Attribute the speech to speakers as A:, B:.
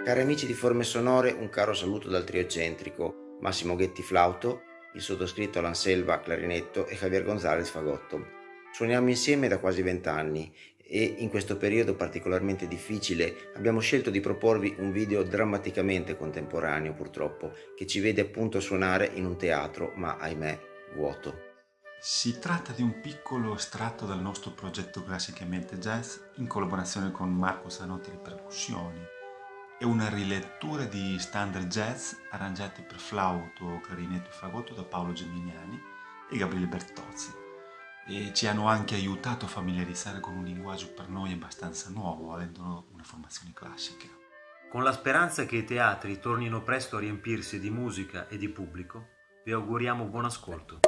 A: Cari amici di Forme Sonore, un caro saluto dal trio eccentrico Massimo Ghetti flauto, il sottoscritto Alan Selva clarinetto e Javier Gonzalez fagotto. Suoniamo insieme da quasi 20 anni e in questo periodo particolarmente difficile abbiamo scelto di proporvi un video drammaticamente contemporaneo, purtroppo, che ci vede appunto suonare in un teatro, ma ahimè vuoto.
B: Si tratta di un piccolo estratto dal nostro progetto Classicamente Jazz in collaborazione con Marco Zanotti alle percussioni. È una rilettura di standard jazz arrangiati per flauto, clarinetto e fagotto da Paolo Geminiani e Gabriele Bertozzi, e ci hanno anche aiutato a familiarizzare con un linguaggio per noi abbastanza nuovo, avendo una formazione classica.
C: Con la speranza che i teatri tornino presto a riempirsi di musica e di pubblico, vi auguriamo buon ascolto.